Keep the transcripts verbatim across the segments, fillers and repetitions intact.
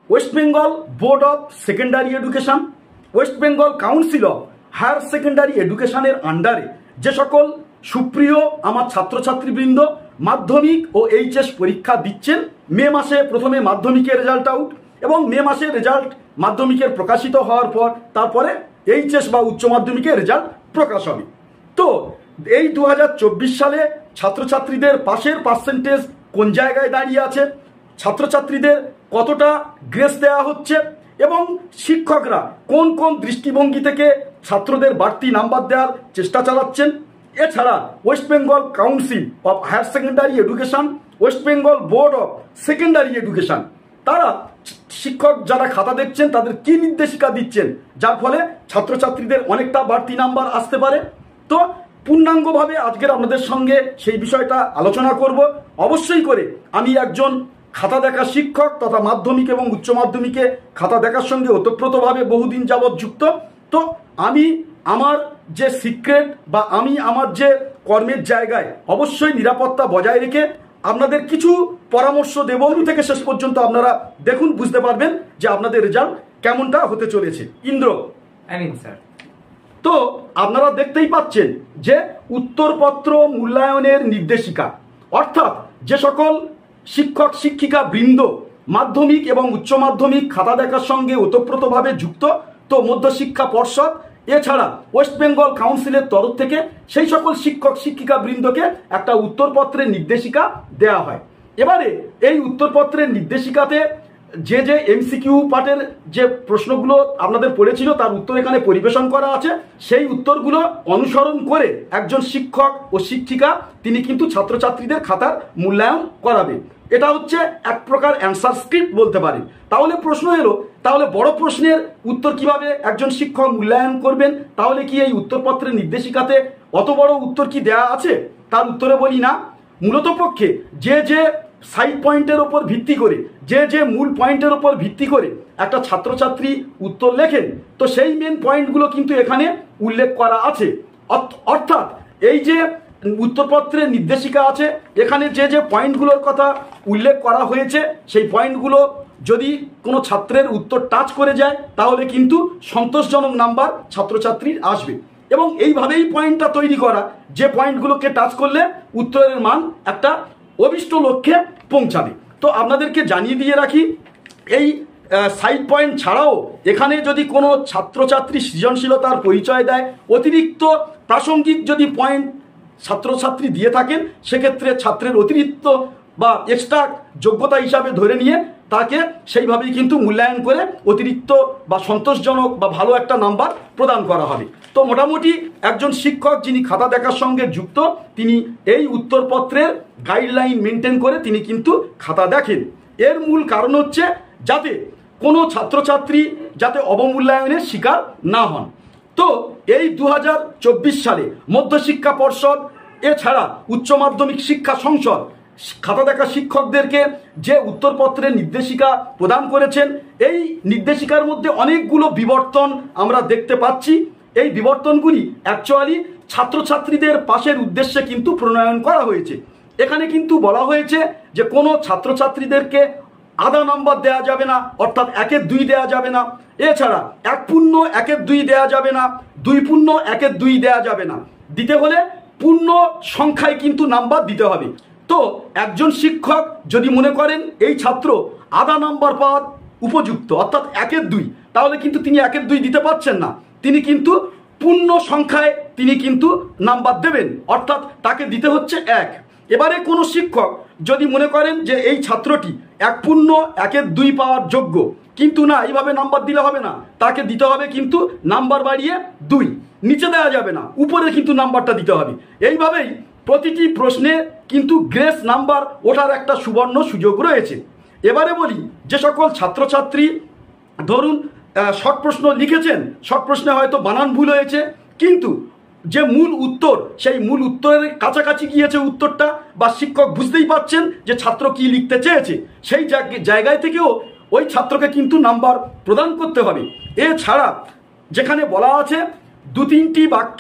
West Bengal board of secondary education, West Bengal council of higher secondary এডুকেশনের আন্ডারে যে সকল সুপ্রিয় আমার ছাত্রছাত্রীবৃন্দ মাধ্যমিক ও এইচএস পরীক্ষা দিচ্ছেন, মে মাসে প্রথমে মাধ্যমিকের রেজাল্ট আউট এবং মে মাসে রেজাল্ট মাধ্যমিকের প্রকাশিত হওয়ার পর তারপরে এইচএস বা উচ্চ মাধ্যমিকের রেজাল্ট প্রকাশ হবে। তো এই দু হাজার চব্বিশ সালে ছাত্রছাত্রীদের পাশের পার্সেন্টেজ কোন জায়গায় দাঁড়িয়ে আছে, ছাত্রছাত্রীদের কতটা গ্রেস দেওয়া হচ্ছে এবং শিক্ষকরা কোন কোন দৃষ্টিভঙ্গি থেকে ছাত্রদের বাড়তি নাম্বার দেওয়ার চেষ্টা চালাচ্ছেন। এছাড়া West Bengal council of higher secondary education, West Bengal board of secondary education তারা শিক্ষক যারা খাতা দেখছেন তাদের কি নির্দেশিকা দিচ্ছেন যার ফলে ছাত্রছাত্রীদের অনেকটা বাড়তি নাম্বার আসতে পারে। তো পূর্ণাঙ্গভাবে আজকের আপনাদের সঙ্গে সেই বিষয়টা আলোচনা করব। অবশ্যই করে আমি একজন খাতা দেখা শিক্ষক তথা মাধ্যমিক এবং উচ্চ মাধ্যমিকে খাতা দেখার সঙ্গে ওতপ্রোতভাবে বহুদিন যাবৎ যুক্ত। তো আমি আমার যে সিক্রেট বা আমি আমার যে কর্মের জায়গায় অবশ্যই নিরাপত্তা বজায় রেখে আপনাদের কিছু পরামর্শ দেব। শুরু থেকে শেষ পর্যন্ত আপনারা দেখুন, বুঝতে পারবেন যে আপনাদের রেজাল্ট কেমনটা হতে চলেছে। ইন্দ্র, স্যার, তো আপনারা দেখতেই পাচ্ছেন যে উত্তরপত্র মূল্যায়নের নির্দেশিকা, অর্থাৎ যে সকল শিক্ষক শিক্ষিকা বৃন্দ মাধ্যমিক এবং উচ্চ মাধ্যমিক খাতা দেখার সঙ্গে ওতপ্রোতভাবে যুক্ত, তো মধ্যশিক্ষা পর্ষদ এছাড়া ওয়েস্ট বেঙ্গল কাউন্সিলের তরফ থেকে সেই সকল শিক্ষক শিক্ষিকা বৃন্দকে একটা উত্তরপত্রের নির্দেশিকা দেওয়া হয়। এবারে এই উত্তরপত্রের নির্দেশিকাতে যে যে এমসিকিউ পার্টের যে প্রশ্নগুলো আপনাদের পড়েছিল তার উত্তর এখানে পরিবেশন করা আছে। সেই উত্তরগুলো অনুসরণ করে একজন শিক্ষক ও শিক্ষিকা তিনি কিন্তু ছাত্রছাত্রীদের খাতার মূল্যায়ন করাবে। এটা হচ্ছে এক প্রকার অ্যান্সার স্ক্রিপ্ট বলতে পারেন। তাহলে প্রশ্ন এলো, তাহলে বড় প্রশ্নের উত্তর কিভাবে একজন শিক্ষক মূল্যায়ন করবেন? তাহলে কি এই উত্তরপত্রের নির্দেশিকাতে অত বড় উত্তর কি দেয়া আছে? তার উত্তরে বলি না। মূলত পক্ষে যে যে সাইড পয়েন্টের ওপর ভিত্তি করে, যে যে মূল পয়েন্টের ওপর ভিত্তি করে একটা ছাত্রছাত্রী উত্তর লেখেন, তো সেই মেন পয়েন্টগুলো কিন্তু এখানে উল্লেখ করা আছে। অর্থাৎ এই যে উত্তরপত্রের নির্দেশিকা আছে এখানে যে যে পয়েন্টগুলোর কথা উল্লেখ করা হয়েছে সেই পয়েন্টগুলো যদি কোনো ছাত্রের উত্তর টাচ করে যায় তাহলে কিন্তু সন্তোষজনক নাম্বার ছাত্রছাত্রীর আসবে। এবং এইভাবেই পয়েন্টটা তৈরি করা যে পয়েন্টগুলোকে টাচ করলে উত্তরের মান একটা অভিষ্ট লক্ষ্যে পৌঁছাবে। তো আপনাদেরকে জানিয়ে দিয়ে রাখি, এই সাইড পয়েন্ট ছাড়াও এখানে যদি কোনো ছাত্রছাত্রী সৃজনশীলতার পরিচয় দেয়, অতিরিক্ত প্রাসঙ্গিক যদি পয়েন্ট ছাত্রছাত্রী দিয়ে থাকেন সেক্ষেত্রে ছাত্রের অতিরিক্ত বা এক্সট্রা যোগ্যতা হিসাবে ধরে নিয়ে তাকে সেইভাবেই কিন্তু মূল্যায়ন করে অতিরিক্ত বা সন্তোষজনক বা ভালো একটা নাম্বার প্রদান করা হবে। তো মোটামুটি একজন শিক্ষক যিনি খাতা দেখার সঙ্গে যুক্ত তিনি এই উত্তরপত্রের গাইডলাইন মেনটেন করে তিনি কিন্তু খাতা দেখেন। এর মূল কারণ হচ্ছে যাতে কোনো ছাত্রছাত্রী যাতে অবমূল্যায়নের শিকার না হন। তো এই দু হাজার চব্বিশ সালে মধ্যশিক্ষা পর্ষদ এছাড়া উচ্চ মাধ্যমিক শিক্ষা সংসদ খাতা দেখা শিক্ষকদেরকে যে উত্তরপত্রের নির্দেশিকা প্রদান করেছেন, এই নির্দেশিকার মধ্যে অনেকগুলো বিবর্তন আমরা দেখতে পাচ্ছি। এই বিবর্তনগুলি অ্যাকচুয়ালি ছাত্রছাত্রীদের পাশের উদ্দেশ্যে কিন্তু প্রণয়ন করা হয়েছে। এখানে কিন্তু বলা হয়েছে যে কোনো ছাত্রছাত্রীদেরকে আধা নাম্বার দেওয়া যাবে না, অর্থাৎ একের দুই দেওয়া যাবে না। এছাড়া এক পূর্ণ একের দুই দেওয়া যাবে না, দুই পূর্ণ একের দুই দেওয়া যাবে না। দিতে হলে পূর্ণ সংখ্যায় কিন্তু নাম্বার দিতে হবে। তো একজন শিক্ষক যদি মনে করেন এই ছাত্র আধা নাম্বার পাওয়ার উপযুক্ত অর্থাৎ একের দুই, তাহলে কিন্তু তিনি একের দুই দিতে পারছেন না, তিনি কিন্তু পূর্ণ সংখ্যায় তিনি কিন্তু নাম্বার দেবেন, অর্থাৎ তাকে দিতে হচ্ছে এক। এবারে কোনো শিক্ষক যদি মনে করেন যে এই ছাত্রটি এক পূর্ণ একের দুই পাওয়ার যোগ্য, কিন্তু না এইভাবে নাম্বার দিলে হবে না, তাকে দিতে হবে কিন্তু নাম্বার বাড়িয়ে দুই, নিচে দেওয়া যাবে না, উপরে কিন্তু নাম্বারটা দিতে হবে। এইভাবেই প্রতিটি প্রশ্নে কিন্তু গ্রেস নাম্বার ওঠার একটা সুবর্ণ সুযোগ রয়েছে। এবারে বলি, যে সকল ছাত্রছাত্রী ধরুন শর্ট প্রশ্ন লিখেছেন, শর্ট প্রশ্নে হয়তো বানান ভুল হয়েছে, কিন্তু যে মূল উত্তর সেই মূল উত্তরের কাছাকাছি গিয়েছে উত্তরটা, বা শিক্ষক বুঝতেই পারছেন যে ছাত্র কি লিখতে চেয়েছে, সেই জায়গায় থেকেও ওই ছাত্রকে কিন্তু নাম্বার প্রদান করতে হবে। এছাড়া যেখানে বলা আছে দু তিনটি বাক্যে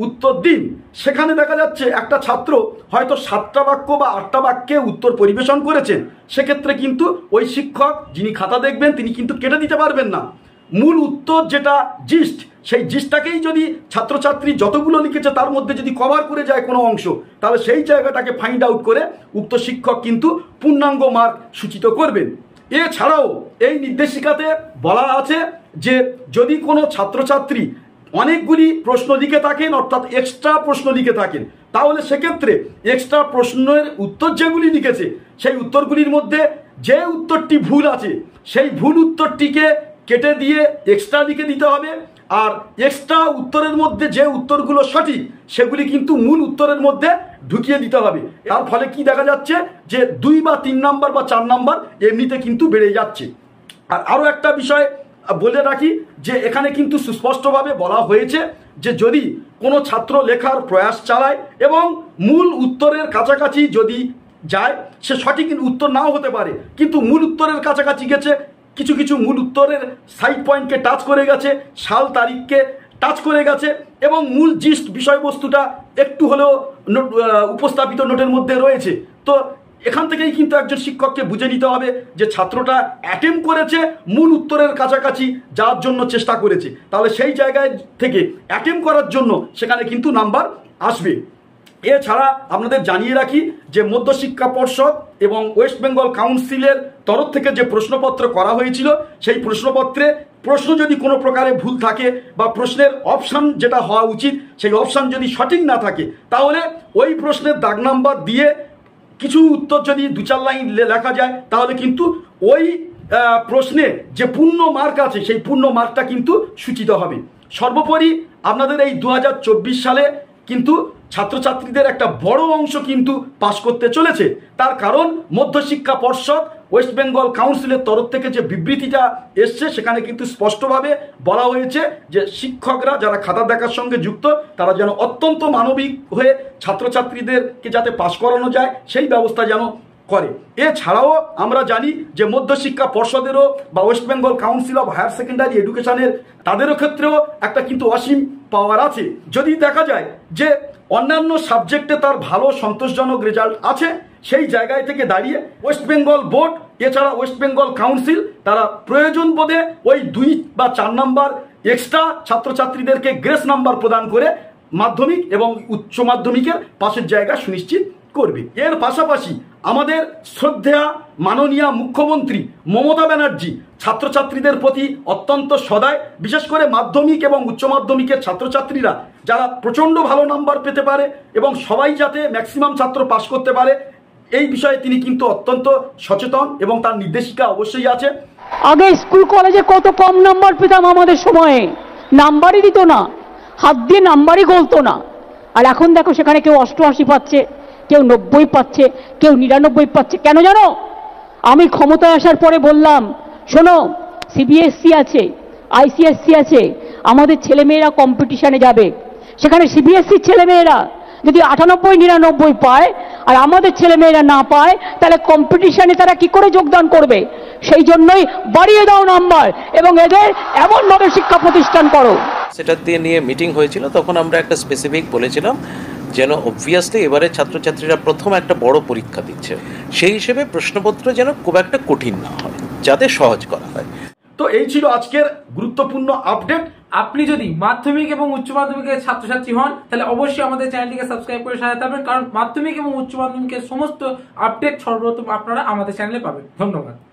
উত্তর দিন। সেখানে দেখা যাচ্ছে একটা ছাত্র হয়তো সাতটা বাক্য বা আটটা বাক্যে উত্তর পরিবেশন করেছেন, সেক্ষেত্রে কিন্তু ওই শিক্ষক যিনি খাতা দেখবেন তিনি কিন্তু কেটে দিতে পারবেন না। মূল উত্তর যেটা জিস্ট, সেই জিস্টটাকেই যদি ছাত্রছাত্রী যতগুলো লিখেছে তার মধ্যে যদি কভার করে যায় কোনো অংশ, তাহলে সেই জায়গাটাকে ফাইন্ড আউট করে উক্ত শিক্ষক কিন্তু পূর্ণাঙ্গ মার্ক সূচিত করবেন। এছাড়াও এই নির্দেশিকাতে বলা আছে যে যদি কোনো ছাত্রছাত্রী অনেকগুলি প্রশ্ন লিখে থাকেন, অর্থাৎ এক্সট্রা প্রশ্ন লিখে থাকেন, তাহলে সেক্ষেত্রে এক্সট্রা প্রশ্নের উত্তর যেগুলি লিখেছে সেই উত্তরগুলির মধ্যে যে উত্তরটি ভুল আছে সেই ভুল উত্তরটিকে কেটে দিয়ে এক্সট্রা লিখে দিতে হবে, আর এক্সট্রা উত্তরের মধ্যে যে উত্তরগুলো সঠিক সেগুলি কিন্তু মূল উত্তরের মধ্যে ঢুকিয়ে দিতে হবে। তার ফলে কি দেখা যাচ্ছে যে দুই বা তিন নাম্বার বা চার নাম্বার এমনিতে কিন্তু বেড়ে যাচ্ছে। আর আরও একটা বিষয় বলে রাখি যে এখানে কিন্তু সুস্পষ্টভাবে বলা হয়েছে যে যদি কোনো ছাত্র লেখার প্রয়াস চালায় এবং মূল উত্তরের কাছাকাছি যদি যায়, সে সঠিক উত্তর নাও হতে পারে, কিন্তু মূল উত্তরের কাছাকাছি গেছে, কিছু কিছু মূল উত্তরের সাইড পয়েন্টকে টাচ করে গেছে, সাল তারিখকে টাচ করে গেছে এবং মূল জিস্ট বিষয়বস্তুটা একটু হলেও নোট উপস্থাপিত নোটের মধ্যে রয়েছে, তো এখান থেকেই কিন্তু একজন শিক্ষককে বুঝে নিতে হবে যে ছাত্রটা অ্যাটেম্প করেছে মূল উত্তরের কাছাকাছি যাওয়ার জন্য চেষ্টা করেছে, তাহলে সেই জায়গায় থেকে অ্যাটেম্প করার জন্য সেখানে কিন্তু নাম্বার আসবে। এছাড়া আপনাদের জানিয়ে রাখি যে মধ্যশিক্ষা পর্ষদ এবং ওয়েস্ট বেঙ্গল কাউন্সিলের তরফ থেকে যে প্রশ্নপত্র করা হয়েছিল সেই প্রশ্নপত্রে প্রশ্ন যদি কোনো প্রকারে ভুল থাকে বা প্রশ্নের অপশান যেটা হওয়া উচিত সেই অপশান যদি সঠিক না থাকে, তাহলে ওই প্রশ্নের দাগ নাম্বার দিয়ে কিছু উত্তর যদি দু চার লাইন লেখা যায় তাহলে কিন্তু ওই প্রশ্নে যে পূর্ণ মার্ক আছে সেই পূর্ণ মার্কটা কিন্তু সূচিত হবে। সর্বোপরি আপনাদের এই দু হাজার চব্বিশ সালে কিন্তু ছাত্রছাত্রীদের একটা বড় অংশ কিন্তু পাস করতে চলেছে, তার কারণ মধ্যশিক্ষা পর্ষদ ওয়েস্ট বেঙ্গল কাউন্সিলের তরফ থেকে যে বিবৃতিটা এসছে সেখানে কিন্তু স্পষ্টভাবে বলা হয়েছে যে শিক্ষকরা যারা খাতা দেখার সঙ্গে যুক্ত তারা যেন অত্যন্ত মানবিক হয়ে ছাত্রছাত্রীদেরকে যাতে পাস করানো যায় সেই ব্যবস্থা যেন করে। এছাড়াও আমরা জানি যে মধ্যশিক্ষা পর্ষদেরও বা West Bengal council of higher secondary এডুকেশনের তাদেরও ক্ষেত্রেও একটা কিন্তু অসীম পাওয়ার আছে। যদি দেখা যায় যে অন্যান্য সাবজেক্টে তার ভালো সন্তোষজনক রেজাল্ট আছে, সেই জায়গায় থেকে দাঁড়িয়ে ওয়েস্ট বেঙ্গল বোর্ড এছাড়া ওয়েস্ট বেঙ্গল কাউন্সিল তারা প্রয়োজন বোধে ওই দুই বা চার নাম্বার এক্সট্রা ছাত্রছাত্রীদেরকে গ্রেস নাম্বার প্রদান করে মাধ্যমিক এবং উচ্চ মাধ্যমিকের পাশের জায়গা সুনিশ্চিত করবে। এর পাশাপাশি আমাদের শ্রদ্ধেয়া মাননীয় মুখ্যমন্ত্রী মমতা ব্যানার্জি ছাত্রছাত্রীদের প্রতি অত্যন্ত সদয়, বিশেষ করে মাধ্যমিক এবং উচ্চ মাধ্যমিকের ছাত্রছাত্রীরা যারা প্রচণ্ড ভালো নাম্বার পেতে পারে এবং সবাই যাতে ম্যাক্সিমাম ছাত্র পাস করতে পারে এই বিষয়ে তিনি কিন্তু অত্যন্ত সচেতন এবং তার নির্দেশিকা অবশ্যই আছে। আগে স্কুল কলেজে কত কম নাম্বার পেতাম, আমাদের সময়ে নাম্বারই দিত না, হাত দিয়ে নাম্বারই গলতো না, আর এখন দেখো সেখানে কেউ অষ্টআশি পাচ্ছে, কেউ নব্বই পাচ্ছে, কেউ নিরানব্বই পাচ্ছে। কেন জানো? আমি ক্ষমতায় আসার পরে বললাম শোনো সিবিএসসি আছে, আইসিএসসি আছে, আমাদের ছেলেমেয়েরা কম্পিটিশানে যাবে, সেখানে সিবিএসসির ছেলেমেয়েরা যদি আটানব্বই নিরানব্বই পায় আর আমাদের ছেলেমেয়েরা না পায় তাহলে কম্পিটিশানে তারা কি করে যোগদান করবে? সেই জন্যই বাড়িয়ে দাও নাম্বার এবং এদের এমনভাবে শিক্ষা প্রতিষ্ঠান করো। সেটা দিয়ে নিয়ে মিটিং হয়েছিল, তখন আমরা একটা স্পেসিফিক বলেছিলাম যেন অবভিয়াসলি এবারে ছাত্রছাত্রীরা প্রথম একটা বড় পরীক্ষা দিচ্ছে, সেই হিসেবে প্রশ্নপত্র যেন খুব একটা কঠিন না হয়, যাতে সহজ করা হয়। তো এই ছিল আজকের গুরুত্বপূর্ণ আপডেট। আপনি যদি মাধ্যমিক এবং উচ্চ মাধ্যমিকের ছাত্রছাত্রী হন তাহলে অবশ্যই আমাদের চ্যানেলটিকে সাবস্ক্রাইব করে সাথে থাকবেন, কারণ মাধ্যমিক এবং উচ্চ মাধ্যমিকের সমস্ত আপডেট সর্বপ্রথম আপনারা আমাদের চ্যানেলে পাবেন। ধন্যবাদ।